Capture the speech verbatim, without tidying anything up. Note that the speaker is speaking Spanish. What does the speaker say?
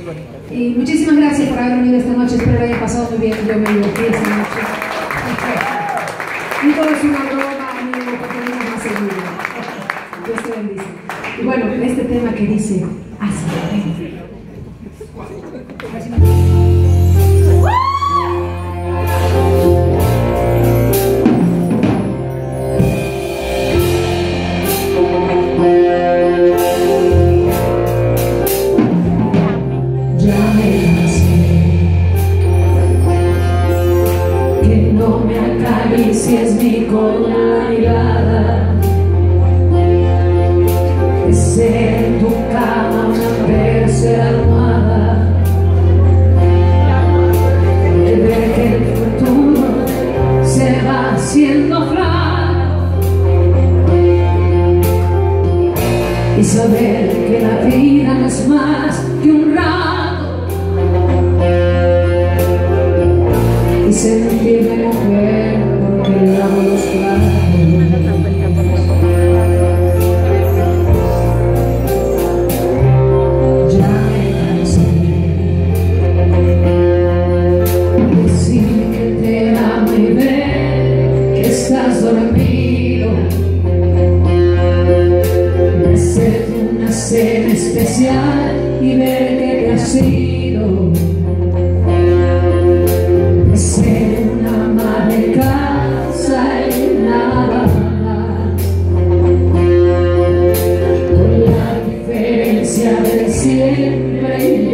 Y muchísimas gracias por haber venido esta noche, espero que haya pasado muy bien, yo me divertí esta noche. Y todo es una broma, amigo, porque tenemos más seguido. Dios te bendice. Y bueno, este tema que dice así. Si es mi con la mirada, que sea en tu cama una tercera almohada, de ver que el futuro se va haciendo flaco y saber que la vida no es más que un rato y sentirme mujer que lavo los platos. Ya me cansé decir que te amo y ver que estás dormido, de hacerte una cena especial y ver que te has ido, de ser una madre casa y nada más, con la diferencia de siempre.